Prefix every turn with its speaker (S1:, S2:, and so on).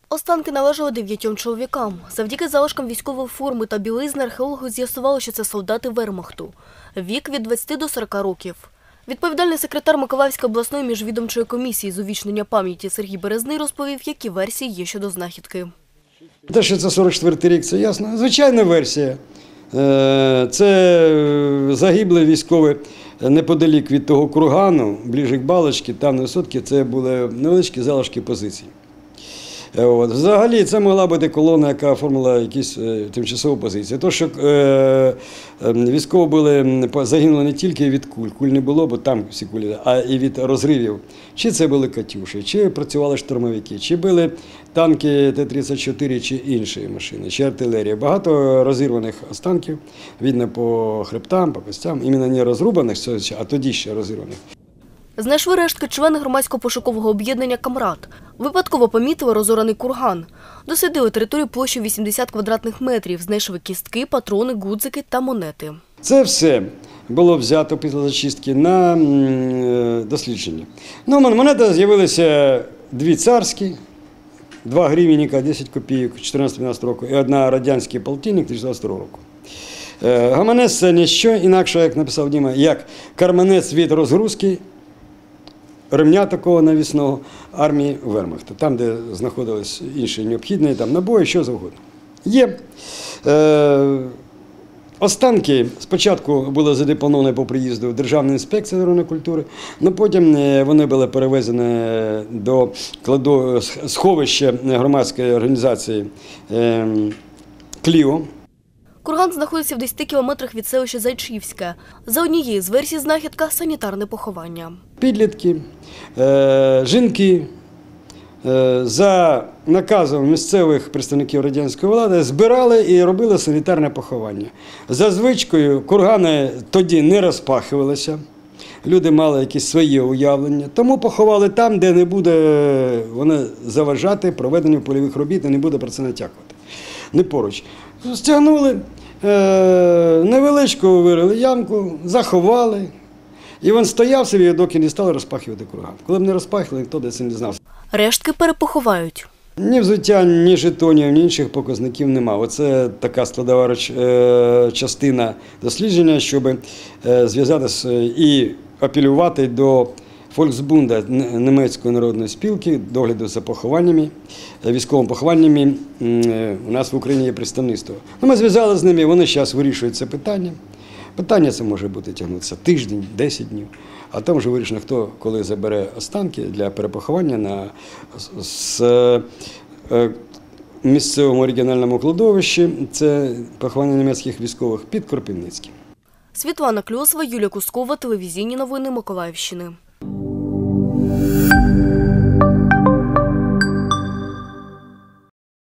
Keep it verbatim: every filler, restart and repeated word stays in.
S1: Останки належали дев'ятьом чоловікам. Завдяки залишкам військової форми та білизни археологи з'ясували, що це солдати вермахту. Вік від двадцяти до сорока років. Відповідальний секретар Миколаївської обласної міжвідомчої комісії з увічнення пам'яті Сергій Березний розповів, які версії є щодо знахідки.
S2: Те, що це сорок четвертий рік, це ясно. Звичайна версія. Це загиблі військові неподалік від того кургану, ближче к балочці, там на висотці, це були невеличкі залишки позицій. От. Взагалі це могла бути колона, яка оформила якісь е, тимчасові позиції. То, що е, е, військові були, загинули не тільки від куль, куль не було, бо там всі кулі, а і від розривів. Чи це були «Катюші», чи працювали штурмовики, чи були танки Т тридцять чотири, чи інші машини, чи артилерія. Багато розірваних останків, видно по хребтам, по костям, іменно не розрубаних, а тоді ще розірваних.
S1: Знайшли рештки члени громадського пошукового об'єднання «Камрад». Випадково помітили розораний курган. Дослідили територію площею вісімдесят квадратних метрів. Знайшли кістки, патрони, гудзики та монети.
S2: Це все було взято після зачистки на дослідження. Ну, монети з'явилися дві царські, два гривенника, десять копійок, чотирнадцять-дванадцять року, і одна радянський полтинник тридцять року. Гаманець – це не що інакше, як написав Діма, як карманець від розгрузки ремня такого навісного армії Вермахту, там, де знаходились інші необхідні, там набої, що завгодно. Є е, останки, спочатку були задепоновані по приїзду в Державну інспекцію народної культури, але потім вони були перевезені до кладу, сховища громадської організації е, «Кліо».
S1: Курган знаходиться в десяти кілометрах від селища Зайчівське. За однією з версій знахідка – санітарне поховання.
S2: Підлітки, е, жінки е, за наказом місцевих представників радянської влади збирали і робили санітарне поховання. За звичкою кургани тоді не розпахувалися, люди мали якісь свої уявлення, тому поховали там, де не буде вони заважати проведенню польових робіт і не буде про це натякувати. Не поруч. Стягнули, е, невеличку вирили ямку, заховали. І він стояв собі, доки не стали розпахувати курган. Коли б не розпахили, ніхто де це не знав.
S1: Рештки перепоховають.
S2: Ні взуття, ні жетонів, ні інших показників нема. Оце така складова е, частина дослідження, щоб е, зв'язатися і апелювати до Фольксбунда, німецької народної спілки, догляду за похованнями, військовими похованнями. У нас в Україні є представництво. Ми зв'язали з ними, вони зараз вирішують це питання. Питання це може бути тягнутися тиждень, десять днів. А там вже вирішено, хто коли забере останки для перепоховання на з, е, місцевому оригінальному кладовищі. Це поховання німецьких військових під Кропивницьким.
S1: Світлана Кльосова, Юлія Кускова, телевізійні новини Миколаївщини.